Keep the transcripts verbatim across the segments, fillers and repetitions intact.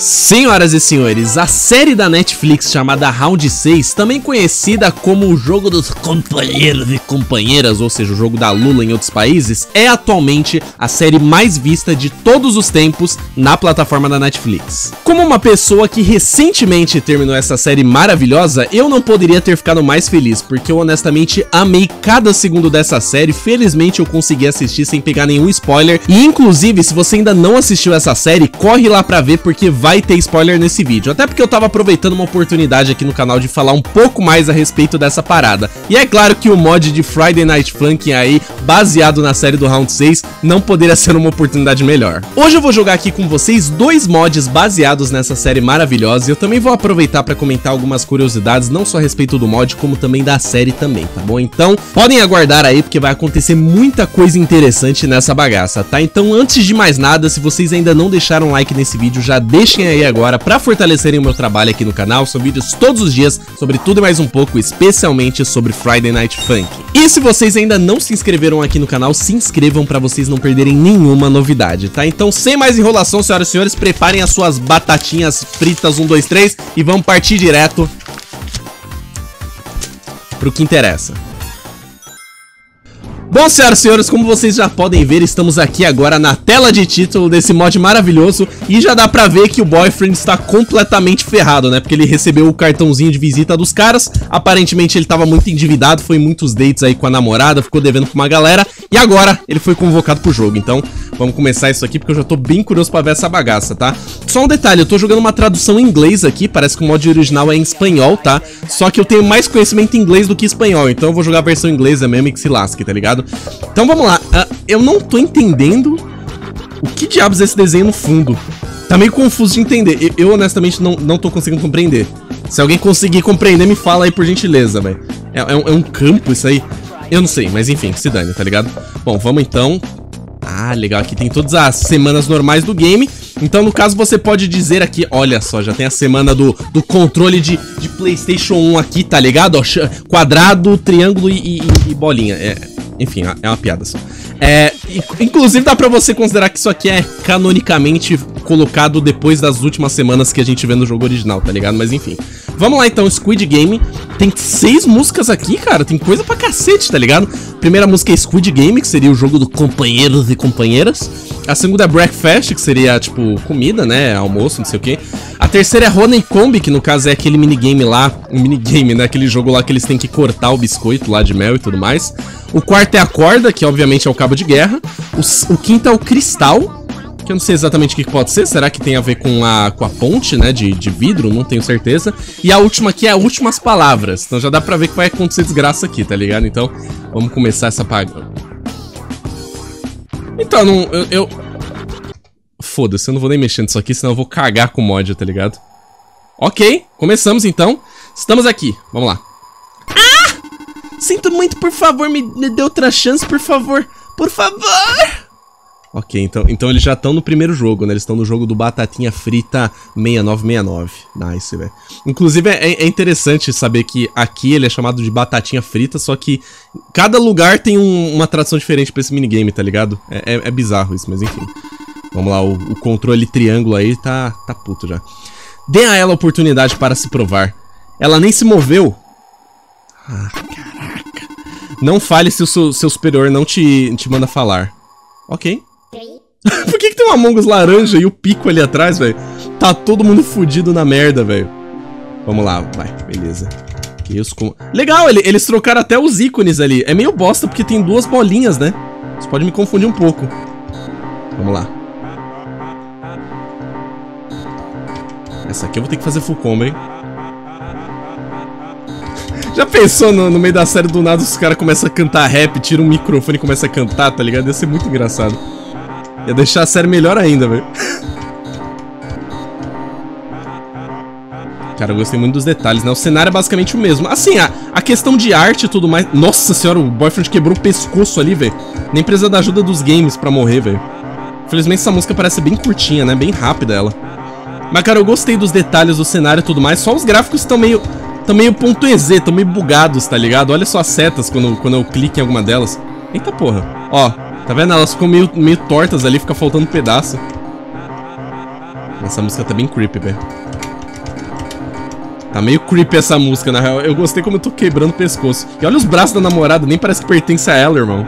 Senhoras e senhores, a série da Netflix chamada Round seis, também conhecida como o jogo dos companheiros e companheiras, ou seja, o jogo da Lula em outros países, é atualmente a série mais vista de todos os tempos na plataforma da Netflix. Como uma pessoa que recentemente terminou essa série maravilhosa, eu não poderia ter ficado mais feliz, porque eu honestamente amei cada segundo dessa série. Felizmente eu consegui assistir sem pegar nenhum spoiler, e inclusive se você ainda não assistiu essa série, corre lá pra ver, porque vai ter spoiler nesse vídeo, até porque eu tava aproveitando uma oportunidade aqui no canal de falar um pouco mais a respeito dessa parada. E é claro que o mod de Friday Night Funkin' aí, baseado na série do Round seis, não poderia ser uma oportunidade melhor. Hoje eu vou jogar aqui com vocês dois mods baseados nessa série maravilhosa, e eu também vou aproveitar pra comentar algumas curiosidades, não só a respeito do mod, como também da série também, tá bom? Então, podem aguardar aí, porque vai acontecer muita coisa interessante nessa bagaça, tá? Então, antes de mais nada, se vocês ainda não deixaram like nesse vídeo, já deixem aí agora pra fortalecerem o meu trabalho aqui no canal. São vídeos todos os dias sobre tudo e mais um pouco, especialmente sobre Friday Night Funkin'. E se vocês ainda não se inscreveram aqui no canal, se inscrevam pra vocês não perderem nenhuma novidade, tá? Então, sem mais enrolação, senhoras e senhores, preparem as suas batatinhas fritas um, dois, três e vamos partir direto pro que interessa. Bom, senhoras e senhores, como vocês já podem ver, estamos aqui agora na tela de título desse mod maravilhoso, e já dá pra ver que o boyfriend está completamente ferrado, né? Porque ele recebeu o cartãozinho de visita dos caras, aparentemente ele tava muito endividado, foi em muitos dates aí com a namorada, ficou devendo pra uma galera, e agora ele foi convocado pro jogo. Então, vamos começar isso aqui, porque eu já tô bem curioso pra ver essa bagaça, tá? Só um detalhe, eu tô jogando uma tradução em inglês aqui, parece que o mod original é em espanhol, tá? Só que eu tenho mais conhecimento em inglês do que espanhol, então eu vou jogar a versão inglesa mesmo e que se lasque, tá ligado? Então vamos lá, uh, eu não tô entendendo o que diabos é esse desenho no fundo. Tá meio confuso de entender, eu, eu honestamente não, não tô conseguindo compreender. Se alguém conseguir compreender, me fala aí por gentileza, velho. É, é, um, é um campo isso aí? Eu não sei, mas enfim, se dane, tá ligado? Bom, vamos então. Ah, legal, aqui tem todas as semanas normais do game. Então, no caso, você pode dizer aqui, olha só, já tem a semana do, do controle de, de PlayStation um aqui, tá ligado? Ó, quadrado, triângulo e, e, e bolinha. É, enfim, é uma piada só. É, inclusive, dá pra você considerar que isso aqui é canonicamente colocado depois das últimas semanas que a gente vê no jogo original, tá ligado? Mas enfim. Vamos lá então, Squid Game. Tem seis músicas aqui, cara. Tem coisa pra cacete, tá ligado? Primeira música é Squid Game, que seria o jogo do companheiros e companheiras. A segunda é Breakfast, que seria, tipo, comida, né? Almoço, não sei o quê. A terceira é Honeycomb, que no caso é aquele minigame lá. Um minigame, né? Aquele jogo lá que eles têm que cortar o biscoito lá de mel e tudo mais. O quarto é a corda, que obviamente é o cabo de guerra. O, o quinto é o cristal, que eu não sei exatamente o que pode ser. Será que tem a ver com a, com a ponte, né, de, de vidro? Não tenho certeza. E a última aqui é as últimas palavras. Então já dá pra ver que vai acontecer desgraça aqui, tá ligado? Então, vamos começar essa paga. Então, não, eu... eu... Foda-se, eu não vou nem mexer nisso aqui, senão eu vou cagar com o mod, tá ligado? Ok, começamos então. Estamos aqui, vamos lá. Ah! Sinto muito, por favor, me, me dê outra chance, por favor. Por favor! Ok, então, então eles já estão no primeiro jogo, né? Eles estão no jogo do Batatinha Frita seis nove seis nove. Nice, velho. Inclusive, é, é interessante saber que aqui ele é chamado de Batatinha Frita, só que cada lugar tem um, uma tradução diferente pra esse minigame, tá ligado? É, é, é bizarro isso, mas enfim. Vamos lá, o, o controle triângulo aí tá, tá puto já. Dê a ela a oportunidade para se provar. Ela nem se moveu. Ah, caraca. Não fale se o seu, seu superior não te, te manda falar. Ok. Por que que tem um Among Us laranja e o pico ali atrás, velho? Tá todo mundo fudido na merda, velho. Vamos lá, vai, beleza. Que isso, como... Legal, ele, eles trocaram até os ícones ali. É meio bosta porque tem duas bolinhas, né? Isso pode me confundir um pouco. Vamos lá. Essa aqui eu vou ter que fazer full combo, hein? Já pensou no, no meio da série do nada os caras começam a cantar rap, tira um microfone e começa a cantar, tá ligado? Ia ser muito engraçado. Ia deixar a série melhor ainda, velho. Cara, eu gostei muito dos detalhes, né? O cenário é basicamente o mesmo. Assim, a, a questão de arte e tudo mais... Nossa senhora, o boyfriend quebrou o pescoço ali, velho. Nem precisa da ajuda dos games pra morrer, velho. Infelizmente essa música parece bem curtinha, né? Bem rápida ela. Mas, cara, eu gostei dos detalhes do cenário e tudo mais. Só os gráficos estão meio... Estão meio ponto .ez, estão meio bugados, tá ligado? Olha só as setas quando, quando eu clico em alguma delas. Eita porra. Ó, tá vendo? Elas ficam meio, meio tortas ali, fica faltando um pedaço. Essa música tá bem creepy, velho. Tá meio creepy essa música, na real. Eu gostei como eu tô quebrando o pescoço. E olha os braços da namorada, nem parece que pertence a ela, irmão.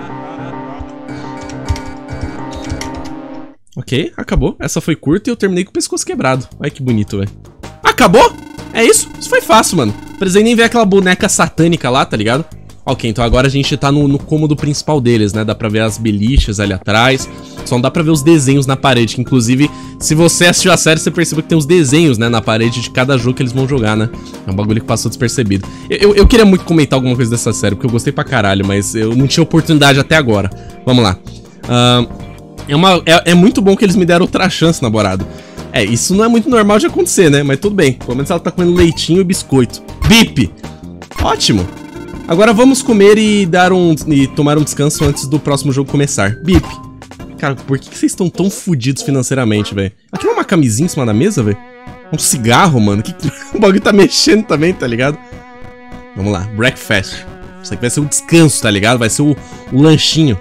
Ok, acabou. Essa foi curta e eu terminei com o pescoço quebrado. Olha que bonito, velho. Acabou? É isso? Isso foi fácil, mano. Precisei nem ver aquela boneca satânica lá, tá ligado? Ok, então agora a gente tá no, no cômodo principal deles, né? Dá pra ver as beliches ali atrás. Só não dá pra ver os desenhos na parede, que inclusive, se você assistiu a série, você percebeu que tem os desenhos, né, na parede de cada jogo que eles vão jogar, né? É um bagulho que passou despercebido. Eu, eu, eu queria muito comentar alguma coisa dessa série, porque eu gostei pra caralho, mas eu não tinha oportunidade até agora. Vamos lá. Uh, é, uma, é, é muito bom que eles me deram outra chance, namorado. É, isso não é muito normal de acontecer, né? Mas tudo bem. Pelo menos ela tá comendo leitinho e biscoito. Bip! Ótimo! Agora vamos comer e dar um e tomar um descanso antes do próximo jogo começar. Bip! Cara, por que, que vocês estão tão fodidos financeiramente, velho? Aqui é uma camisinha em cima da mesa, velho? Um cigarro, mano? Que... O bagulho tá mexendo também, tá ligado? Vamos lá, breakfast. Isso aqui vai ser o descanso, tá ligado? Vai ser o, o lanchinho.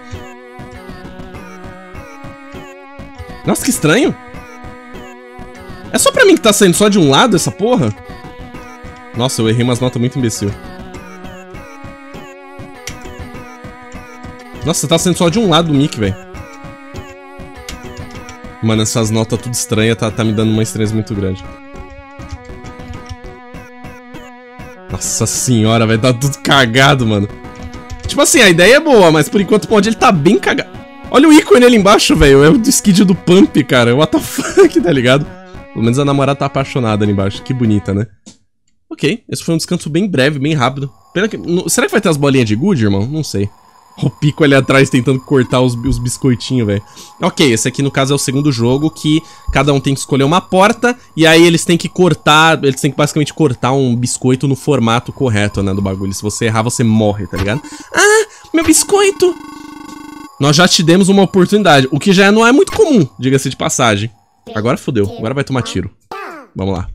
Nossa, que estranho. É só pra mim que tá saindo só de um lado essa porra? Nossa, eu errei umas notas muito imbecil. Nossa, tá saindo só de um lado do mic, velho. Mano, essas notas tudo estranhas tá, tá me dando uma estranheza muito grande. Nossa senhora, velho, tá tudo cagado, mano. Tipo assim, a ideia é boa, mas por enquanto pode ele tá bem cagado. Olha o ícone ali embaixo, velho. É o do skid do Pump, cara. What the fuck, tá ligado? Pelo menos a namorada tá apaixonada ali embaixo. Que bonita, né? Ok, esse foi um descanso bem breve, bem rápido. Pena que... Será que vai ter as bolinhas de gude, irmão? Não sei. O Pico ali atrás tentando cortar os, os biscoitinhos, velho. Ok, esse aqui no caso é o segundo jogo, que cada um tem que escolher uma porta, e aí eles têm que cortar, eles têm que basicamente cortar um biscoito no formato correto, né, do bagulho. Se você errar, você morre, tá ligado? Ah, meu biscoito! Nós já te demos uma oportunidade, o que já não é muito comum, diga-se de passagem. Agora fodeu, agora vai tomar tiro. Vamos lá.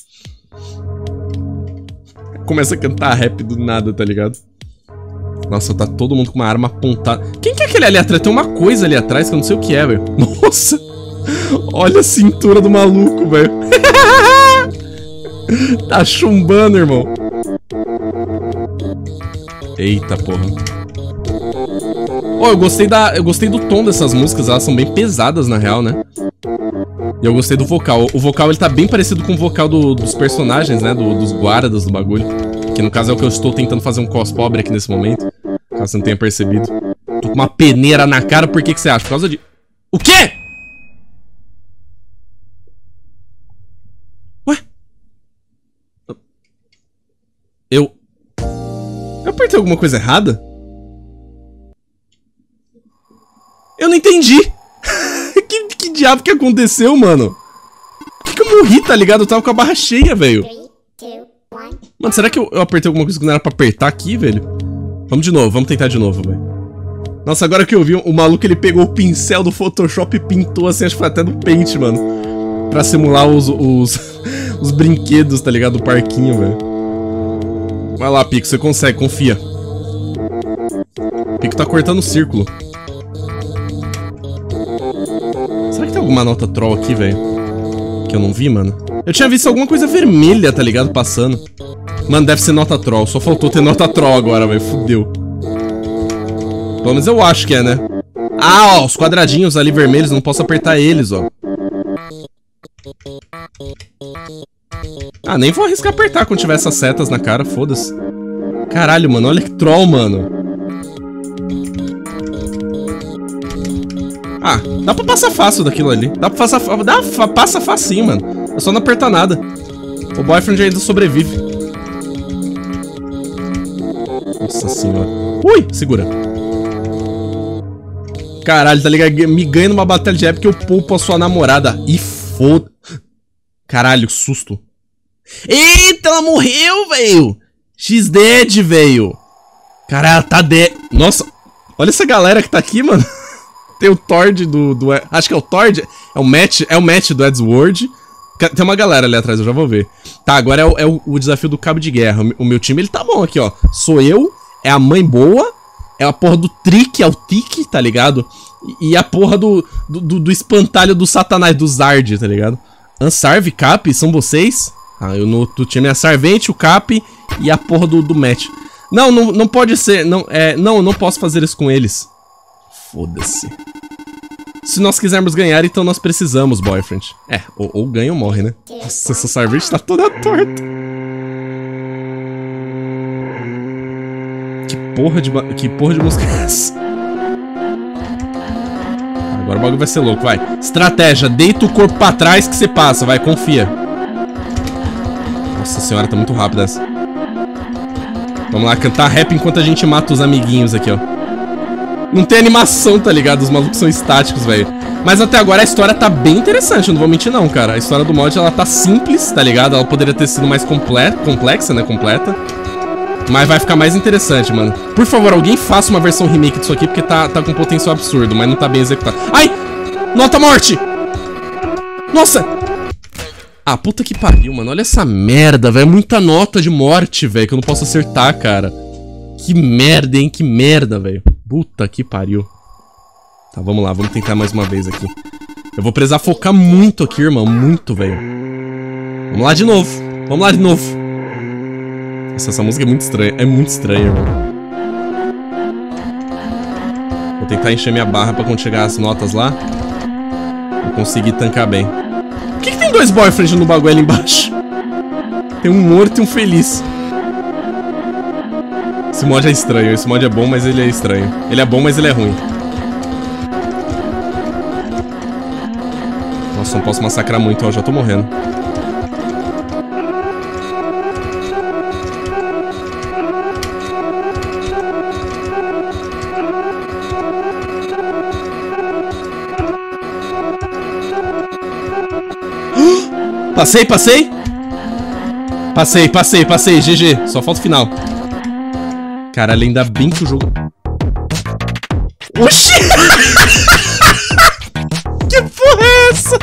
Começa a cantar rap do nada, tá ligado? Nossa, tá todo mundo com uma arma apontada. Quem que é aquele ali atrás? Tem uma coisa ali atrás que eu não sei o que é, velho. Nossa! Olha a cintura do maluco, velho. Tá chumbando, irmão. Eita, porra. Oh, eu gostei da, eu gostei do tom dessas músicas. Elas são bem pesadas, na real, né? E eu gostei do vocal. O vocal, ele tá bem parecido com o vocal do, dos personagens, né? Do, dos guardas do bagulho. Que no caso é o que eu estou tentando fazer um cos pobre aqui nesse momento. Caso você não tenha percebido. Tô com uma peneira na cara, por que que você acha? Por causa de... O quê? Ué? Eu... Eu apertei alguma coisa errada? Eu não entendi. que, que diabo que aconteceu, mano? Por que que eu morri, tá ligado? Eu tava com a barra cheia, velho. Mano, será que eu, eu apertei alguma coisa que não era pra apertar aqui, velho? Vamos de novo, vamos tentar de novo, velho. Nossa, agora que eu vi, o maluco, ele pegou o pincel do Photoshop e pintou assim, acho que foi até no Paint, mano. Pra simular os, os, os brinquedos, tá ligado? Do parquinho, velho. Vai lá, Pico, você consegue, confia. O Pico tá cortando o círculo. Será que tem alguma nota troll aqui, velho? Que eu não vi, mano? Eu tinha visto alguma coisa vermelha, tá ligado? Passando. Mano, deve ser nota troll. Só faltou ter nota troll agora, velho. Fudeu. Pelo menos eu acho que é, né? Ah, ó. Os quadradinhos ali vermelhos. Não posso apertar eles, ó. Ah, nem vou arriscar apertar quando tiver essas setas na cara. Foda-se. Caralho, mano. Olha que troll, mano. Ah, dá pra passar fácil daquilo ali. Dá pra passar... Dá, passa facinho, mano. É só não apertar nada. O boyfriend ainda sobrevive. Nossa senhora. Ui, segura. Caralho, tá ligado? Me ganha numa batalha de época que eu poupo a sua namorada. E foda... Caralho, susto. Eita, ela morreu, velho. She's dead, velho. Caralho, ela tá dead. Nossa, olha essa galera que tá aqui, mano. Tem o Tord do, do... Acho que é o Tord. É o Matt, é o Matt do Edgeworld. Tem uma galera ali atrás, eu já vou ver. Tá, agora é o, é o, o desafio do cabo de guerra. O meu time, ele tá bom aqui, ó. Sou eu, é a mãe boa É a porra do Trick, é o Tic, tá ligado? E, e a porra do, do, do espantalho do Satanás, do Zard, tá ligado? Ansarv, Cap, são vocês? Ah, eu no tu time é Sarvente, o Cap e a porra do, do Match. Não, não, não pode ser, não, é, não, não posso fazer isso com eles. Foda-se. Se nós quisermos ganhar, então nós precisamos, boyfriend. É, ou, ou ganha ou morre, né? Nossa, essa Sarvente tá toda torta. Que porra de, que porra de música é essa? Agora o bagulho vai ser louco, vai. Estratégia, deita o corpo pra trás que você passa, vai, confia. Nossa senhora, tá muito rápido essa. Vamos lá, cantar rap enquanto a gente mata os amiguinhos aqui, ó. Não tem animação, tá ligado? Os malucos são estáticos, velho. Mas até agora a história tá bem interessante, eu não vou mentir não, cara. A história do mod, ela tá simples, tá ligado? Ela poderia ter sido mais comple- complexa, né? Completa. Mas vai ficar mais interessante, mano. Por favor, alguém faça uma versão remake disso aqui, porque tá, tá com potencial absurdo, mas não tá bem executado. Ai! Nota morte! Nossa! Ah, puta que pariu, mano. Olha essa merda, velho. É muita nota de morte, velho, que eu não posso acertar, cara. Que merda, hein? Que merda, velho. Puta que pariu. Tá, vamos lá. Vamos tentar mais uma vez aqui. Eu vou precisar focar muito aqui, irmão. Muito, velho. Vamos lá de novo. Vamos lá de novo. Nossa, essa música é muito estranha. É muito estranha, irmão. Vou tentar encher minha barra pra quando chegar as notas lá eu conseguir tancar bem. Por que, que tem dois boyfriends no bagulho ali embaixo? Tem um morto e um feliz. Esse mod é estranho. Esse mod é bom, mas ele é estranho. Ele é bom, mas ele é ruim. Nossa, não posso massacrar muito, ó. Já tô morrendo. Passei, passei? Passei, passei, passei, G G. Só falta o final. Caralho, ainda bem que o jogo... Oxi! Que porra é essa?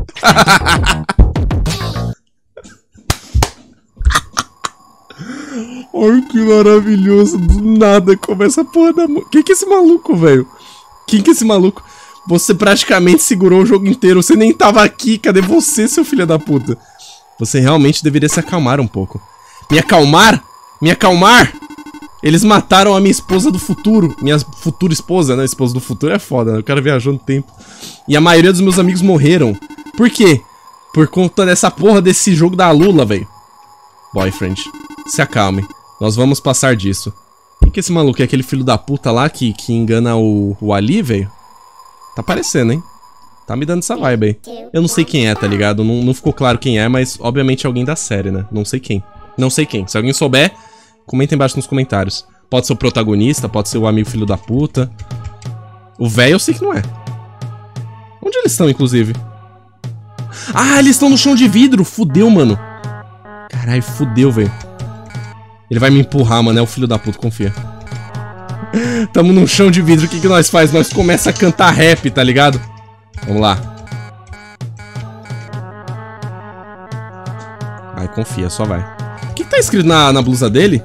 Ai, que maravilhoso. Do nada começa a porra da... Quem que é esse maluco, velho? Quem que é esse maluco? Você praticamente segurou o jogo inteiro. Você nem tava aqui. Cadê você, seu filho da puta? Você realmente deveria se acalmar um pouco. Me acalmar? Me acalmar? Eles mataram a minha esposa do futuro. Minha futura esposa, né? Esposa do futuro é foda, né? O cara viajou no tempo. E a maioria dos meus amigos morreram. Por quê? Por conta dessa porra desse jogo da Lula, velho. Boyfriend, se acalme. Nós vamos passar disso. Quem que é esse maluco? É aquele filho da puta lá que, que engana o, o Ali, velho? Tá parecendo, hein? Tá me dando essa vibe aí. Eu não sei quem é, tá ligado? Não, não ficou claro quem é, mas obviamente é alguém da série, né? Não sei quem. Não sei quem. Se alguém souber, comenta embaixo nos comentários. Pode ser o protagonista, pode ser o amigo filho da puta. O velho eu sei que não é. Onde eles estão, inclusive? Ah, eles estão no chão de vidro. Fudeu, mano. Caralho, fudeu, velho. Ele vai me empurrar, mano. É o filho da puta, confia. Tamo num chão de vidro, o que que nós faz? Nós começa a cantar rap, tá ligado? Vamos lá. Vai, confia, só vai. O que que tá escrito na, na blusa dele?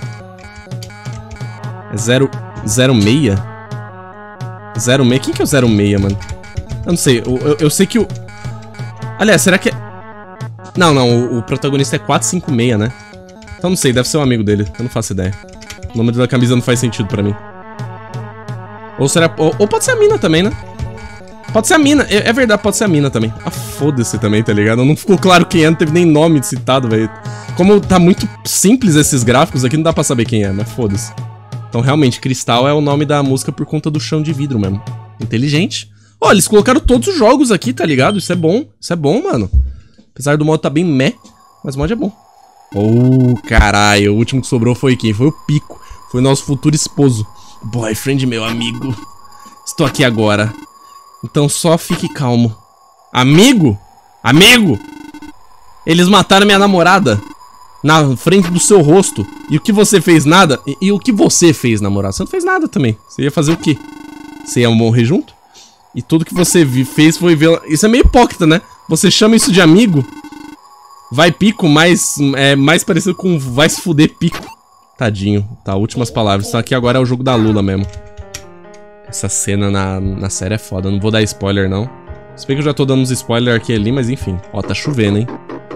É zero, zero seis? Zero seis? Quem que é o zero seis, mano? Eu não sei, eu, eu, eu sei que o... Aliás, será que é... Não, não, o, o protagonista é quatro cinco seis, né? Então não sei, deve ser um amigo dele, eu não faço ideia. O nome da camisa não faz sentido pra mim. Ou será... Ou, ou pode ser a mina também, né? Pode ser a mina. É, é verdade, pode ser a mina também. Ah, foda-se também, tá ligado? Não ficou claro quem é, não teve nem nome citado, velho. Como tá muito simples esses gráficos aqui, não dá pra saber quem é, mas foda-se. Então, realmente, Cristal é o nome da música por conta do chão de vidro mesmo. Inteligente. Ó, oh, eles colocaram todos os jogos aqui, tá ligado? Isso é bom. Isso é bom, mano. Apesar do modo tá bem meh, mas o mod é bom. Oh, caralho. O último que sobrou foi quem? Foi o Pico. Foi o nosso futuro esposo. Boyfriend, meu amigo. Estou aqui agora. Então só fique calmo. Amigo? Amigo? Eles mataram minha namorada. Na frente do seu rosto. E o que você fez? Nada? E, e o que você fez, namorado? Você não fez nada também. Você ia fazer o quê? Você ia morrer junto? E tudo que você fez foi ver... Isso é meio hipócrita, né? Você chama isso de amigo. Vai Pico, mais, é, mais parecido com vai se fuder Pico. Tadinho. Tá, últimas palavras. Então aqui agora é o jogo da Lula mesmo. Essa cena na, na série é foda. Não vou dar spoiler, não. Se bem que eu já tô dando uns spoilers aqui e ali, mas enfim. Ó, tá chovendo, hein?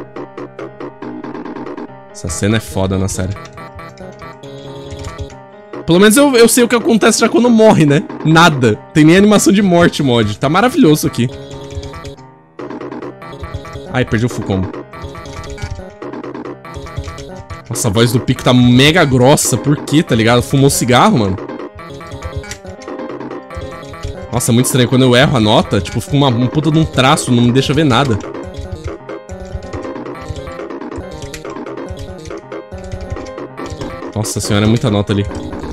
Essa cena é foda na série. Pelo menos eu, eu sei o que acontece já quando morre, né? Nada. Tem nem animação de morte, mod. Tá maravilhoso aqui. Ai, perdi o full combo. Nossa, a voz do Pico tá mega grossa. Por quê, tá ligado? Fumou cigarro, mano. Nossa, é muito estranho. Quando eu erro a nota, tipo, fica uma, uma puta de um traço, não me deixa ver nada. Nossa senhora, é muita nota ali.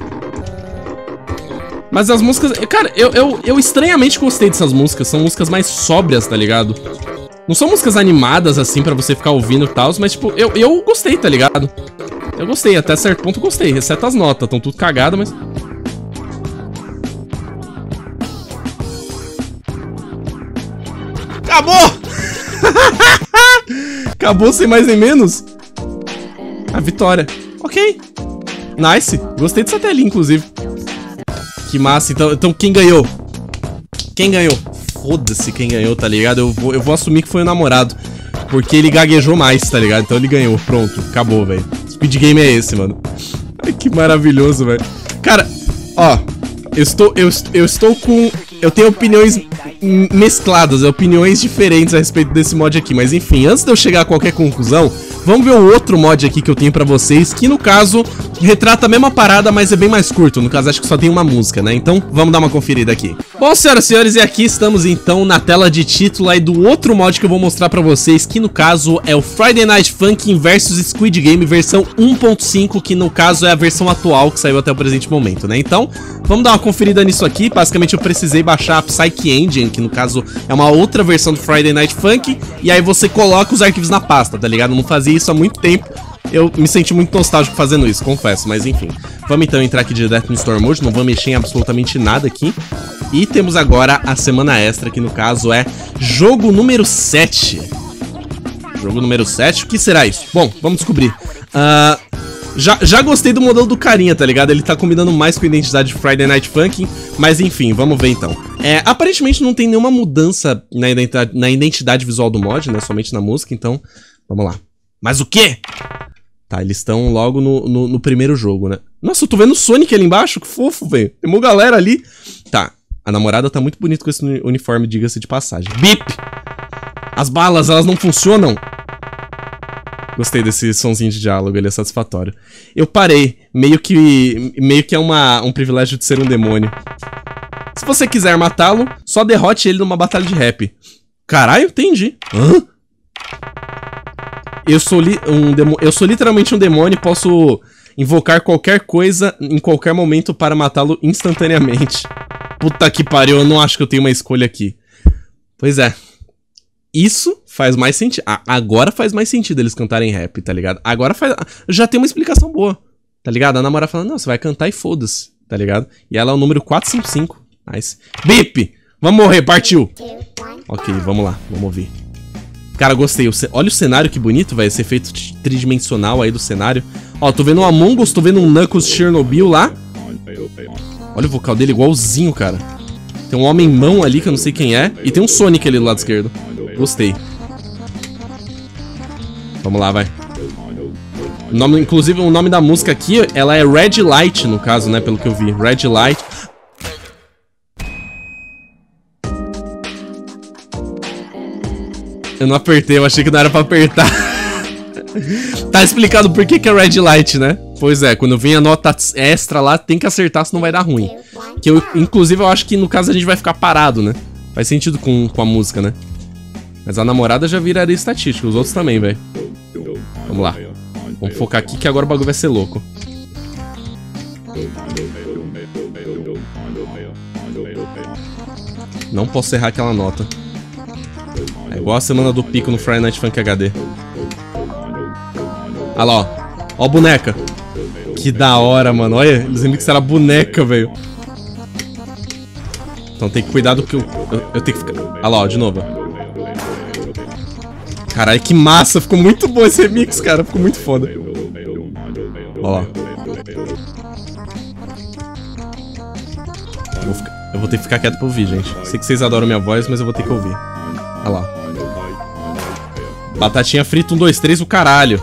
Mas as músicas... Cara, eu, eu, eu estranhamente gostei dessas músicas. São músicas mais sóbrias, tá ligado? Não são músicas animadas, assim, pra você ficar ouvindo e tal, mas, tipo, eu, eu gostei, tá ligado? Eu gostei, até certo ponto eu gostei. Exceto as notas, tão tudo cagado, mas... Acabou! Acabou sem mais nem menos. A vitória. Ok. Nice. Gostei dessa telinha, inclusive. Que massa. Então, então quem ganhou? Quem ganhou? Foda-se quem ganhou, tá ligado? Eu vou, eu vou assumir que foi o namorado. Porque ele gaguejou mais, tá ligado? Então ele ganhou. Pronto. Acabou, velho. Speed game é esse, mano. Ai, que maravilhoso, velho. Cara, ó. Eu estou, eu, eu estou com... Eu tenho opiniões mescladas, opiniões diferentes a respeito desse mod aqui. Mas enfim, antes de eu chegar a qualquer conclusão, vamos ver o outro mod aqui que eu tenho pra vocês, que no caso retrata a mesma parada, mas é bem mais curto. No caso, acho que só tem uma música, né? Então, vamos dar uma conferida aqui. Bom, senhoras e senhores, e aqui estamos então na tela de título aí do outro mod que eu vou mostrar pra vocês, que no caso é o Friday Night Funkin' versus Squid Game versão um ponto cinco, que no caso é a versão atual que saiu até o presente momento, né? Então, vamos dar uma conferida nisso aqui. Basicamente, eu precisei baixar a Psyche Engine, que no caso é uma outra versão do Friday Night Funkin', e aí você coloca os arquivos na pasta, tá ligado? Eu não fazia isso há muito tempo. Eu me senti muito nostálgico fazendo isso, confesso, mas enfim. Vamos então entrar aqui direto no Store Mode, não vou mexer em absolutamente nada aqui. E temos agora a semana extra, que no caso é jogo número sete. Jogo número sete, o que será isso? Bom, vamos descobrir. Uh, já, já gostei do modelo do carinha, tá ligado? Ele tá combinando mais com a identidade de Friday Night Funkin', mas enfim, vamos ver então. É, aparentemente não tem nenhuma mudança na identidade, na identidade visual do mod, né? Somente na música, então vamos lá. Mas o quê? Tá, eles estão logo no, no, no primeiro jogo, né? Nossa, eu tô vendo o Sonic ali embaixo, que fofo, velho. Tem uma galera ali. Tá, a namorada tá muito bonita com esse uniforme, diga-se de passagem. Bip! As balas, elas não funcionam. Gostei desse sonzinho de diálogo, ele é satisfatório. Eu parei, meio que meio que é uma, um privilégio de ser um demônio. Se você quiser matá-lo, só derrote ele numa batalha de rap. Caralho, entendi. Hã? Eu sou, li um demo eu sou literalmente um demônio e posso invocar qualquer coisa em qualquer momento para matá-lo instantaneamente. Puta que pariu, eu não acho que eu tenho uma escolha aqui. Pois é. Isso faz mais sentido. Ah, agora faz mais sentido eles cantarem rap, tá ligado? Agora faz... Já tem uma explicação boa, tá ligado? A namorada fala, não, você vai cantar e foda-se, tá ligado? E ela é o número quatrocentos e cinquenta e cinco. Nice. Bip! Vamos morrer, partiu! Ok, vamos lá, vamos ouvir. Cara, gostei. Olha o cenário que bonito, velho. Esse efeito tridimensional aí do cenário. Ó, tô vendo um Among Us, tô vendo um Knuckles Chernobyl lá. Olha o vocal dele, igualzinho, cara. Tem um homem-mão ali, que eu não sei quem é. E tem um Sonic ali do lado esquerdo. Gostei. Vamos lá, vai. O nome, inclusive, o nome da música aqui, ela é Red Light, no caso, né? Pelo que eu vi. Red Light. Eu não apertei, eu achei que não era pra apertar. Tá explicado por que que é Red Light, né? Pois é, quando vem a nota extra lá, tem que acertar, senão vai dar ruim. Que eu, inclusive, eu acho que no caso a gente vai ficar parado, né? Faz sentido com, com a música, né? Mas a namorada já viraria estatística, os outros também, velho. Vamos lá. Vamos focar aqui que agora o bagulho vai ser louco. Não posso errar aquela nota. É igual a semana do pico no Friday Night Funkin' H D. Olha lá, ó. Ó a boneca. Que da hora, mano. Olha, eles remixaram a boneca, velho. Então tem que cuidar do que eu... Eu, eu tenho que ficar... Olha lá, ó, de novo. Caralho, que massa. Ficou muito bom esse remix, cara. Ficou muito foda. Ó lá. Eu vou, ficar, eu vou ter que ficar quieto pra ouvir, gente. Sei que vocês adoram minha voz, mas eu vou ter que ouvir. Olha lá. Batatinha frita, um, dois, três, o caralho.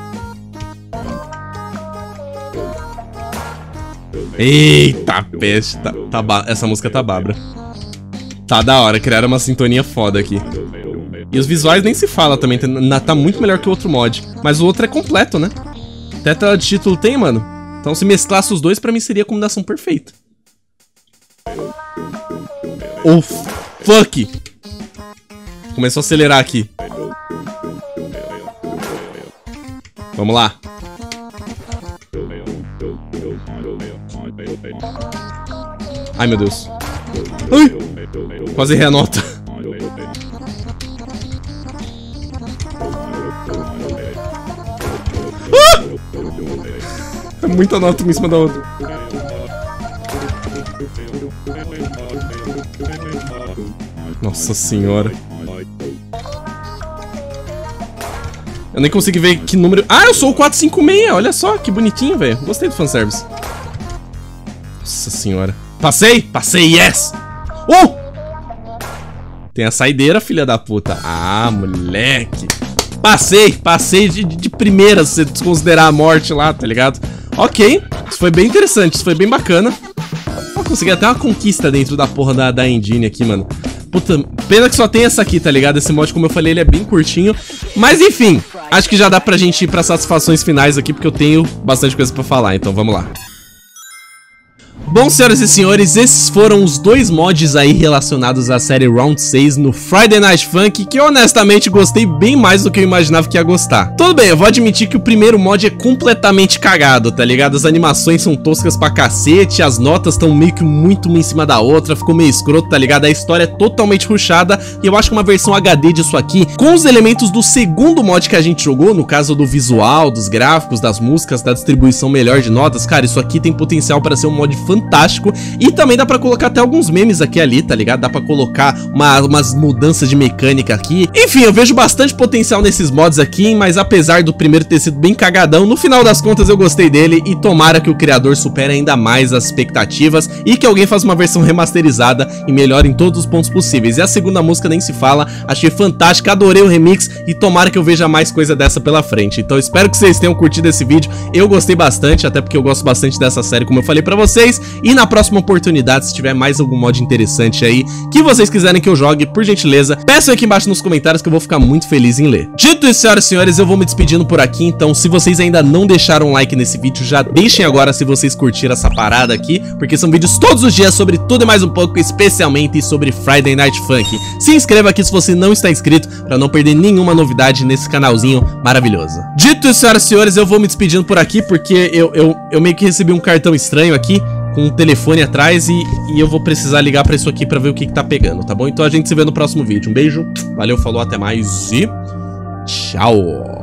Eita, peste. Tá, tá ba... Essa música tá babra. Tá da hora, criaram uma sintonia foda aqui. E os visuais nem se fala também, tá muito melhor que o outro mod. Mas o outro é completo, né? Até tela de título tem, mano. Então se mesclasse os dois, pra mim seria a combinação perfeita. Oh, fuck! Começou a acelerar aqui. Vamos lá. Ai, meu Deus. Ai! Quase errei a nota. Ah! É muita nota uma em cima da outra. Nossa senhora. Eu nem consegui ver que número... Ah, eu sou o quatro cinco seis. Olha só, que bonitinho, velho. Gostei do fanservice. Nossa senhora. Passei? Passei, yes! Uh! Tem a saideira, filha da puta. Ah, moleque. Passei, passei de, de primeira, se você desconsiderar a morte lá, tá ligado? Ok, isso foi bem interessante, isso foi bem bacana. Eu consegui até uma conquista dentro da porra da, da engine aqui, mano. Puta, pena que só tem essa aqui, tá ligado? Esse mod, como eu falei, ele é bem curtinho. Mas enfim, acho que já dá pra gente ir pra satisfações finais aqui, porque eu tenho bastante coisa pra falar, então vamos lá. Bom, senhoras e senhores, esses foram os dois mods aí relacionados à série Round seis no Friday Night Funkin', que eu honestamente gostei bem mais do que eu imaginava que ia gostar. Tudo bem, eu vou admitir que o primeiro mod é completamente cagado, tá ligado? As animações são toscas pra cacete, as notas estão meio que muito uma em cima da outra, ficou meio escroto, tá ligado? A história é totalmente rushada e eu acho que uma versão H D disso aqui, com os elementos do segundo mod que a gente jogou, no caso do visual, dos gráficos, das músicas, da distribuição melhor de notas, cara, isso aqui tem potencial para ser um mod fantástico. Fantástico, e também dá pra colocar até alguns memes aqui e ali, tá ligado? Dá pra colocar uma, umas mudanças de mecânica aqui. Enfim, eu vejo bastante potencial nesses mods aqui, mas apesar do primeiro ter sido bem cagadão, no final das contas eu gostei dele e tomara que o criador supere ainda mais as expectativas e que alguém faça uma versão remasterizada e melhore em todos os pontos possíveis. E a segunda música nem se fala, achei fantástica, adorei o remix e tomara que eu veja mais coisa dessa pela frente. Então espero que vocês tenham curtido esse vídeo, eu gostei bastante, até porque eu gosto bastante dessa série, como eu falei pra vocês. E na próxima oportunidade, se tiver mais algum mod interessante aí que vocês quiserem que eu jogue, por gentileza, peçam aqui embaixo nos comentários que eu vou ficar muito feliz em ler. Dito isso, senhoras e senhores, eu vou me despedindo por aqui. Então, se vocês ainda não deixaram um like nesse vídeo, já deixem agora se vocês curtiram essa parada aqui, porque são vídeos todos os dias sobre tudo e mais um pouco, especialmente sobre Friday Night Funkin'. Se inscreva aqui se você não está inscrito, para não perder nenhuma novidade nesse canalzinho maravilhoso. Dito isso, senhoras e senhores, eu vou me despedindo por aqui, porque eu, eu, eu meio que recebi um cartão estranho aqui, com um telefone atrás e, e eu vou precisar ligar pra isso aqui pra ver o que que tá pegando, tá bom? Então a gente se vê no próximo vídeo. Um beijo, valeu, falou, até mais e tchau!